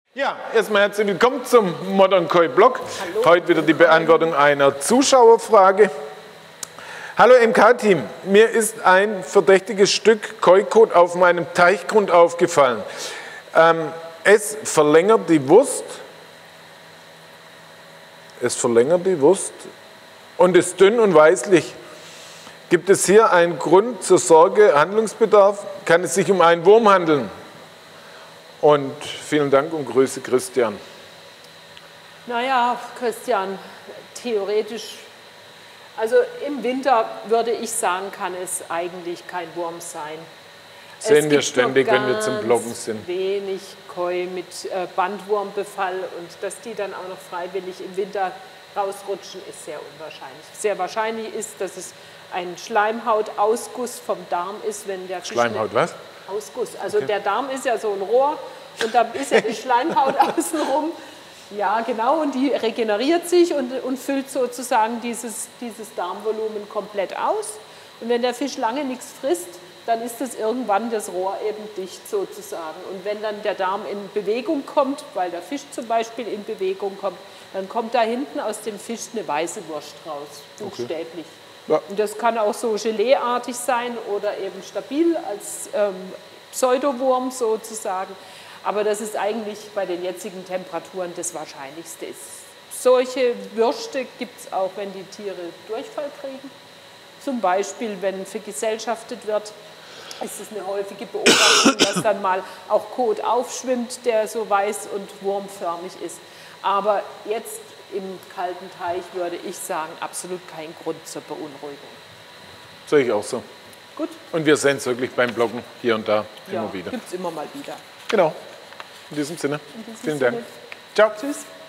Ja, erstmal herzlich willkommen zum Modern Koi Blog. Hallo. Heute wieder die Beantwortung einer Zuschauerfrage. Hallo MK-Team, mir ist ein verdächtiges Stück Koi-Kot auf meinem Teichgrund aufgefallen. Es verlängert die Wurst. Und ist dünn und weißlich. Gibt es hier einen Grund zur Sorge, Handlungsbedarf? Kann es sich um einen Wurm handeln? Und vielen Dank und Grüße, Christian. Naja, Christian, theoretisch, also im Winter würde ich sagen, kann es eigentlich kein Wurm sein. Sehen wir ständig, wenn wir zum Bloggen sind. Wenig Koi mit Bandwurmbefall und dass die dann auch noch freiwillig im Winter rausrutschen, ist sehr unwahrscheinlich. Sehr wahrscheinlich ist, dass es ein Schleimhautausguss vom Darm ist, wenn der Fisch Schleimhaut was? Ausguss. Also der Darm ist ja so ein Rohr und da ist ja die Schleimhaut außenrum. Ja, genau, und die regeneriert sich und füllt sozusagen dieses Darmvolumen komplett aus. Und wenn der Fisch lange nichts frisst, dann ist das irgendwann das Rohr eben dicht sozusagen. Und wenn dann der Darm in Bewegung kommt, weil der Fisch zum Beispiel in Bewegung kommt, dann kommt da hinten aus dem Fisch eine weiße Wurst raus, buchstäblich. Okay. Ja. Und das kann auch so Geleeartig sein oder eben stabil als Pseudowurm sozusagen. Aber das ist eigentlich bei den jetzigen Temperaturen das Wahrscheinlichste ist. Solche Würste gibt es auch, wenn die Tiere Durchfall kriegen. Zum Beispiel, wenn vergesellschaftet wird, ist es eine häufige Beobachtung, dass dann mal auch Kot aufschwimmt, der so weiß und wurmförmig ist. Aber jetzt im kalten Teich würde ich sagen, absolut kein Grund zur Beunruhigung. Sehe ich auch so. Gut. Und wir sehen es wirklich beim Bloggen hier und da immer wieder. Gibt es immer mal wieder. Genau. In diesem Sinne. Vielen Dank. Ciao. Tschüss.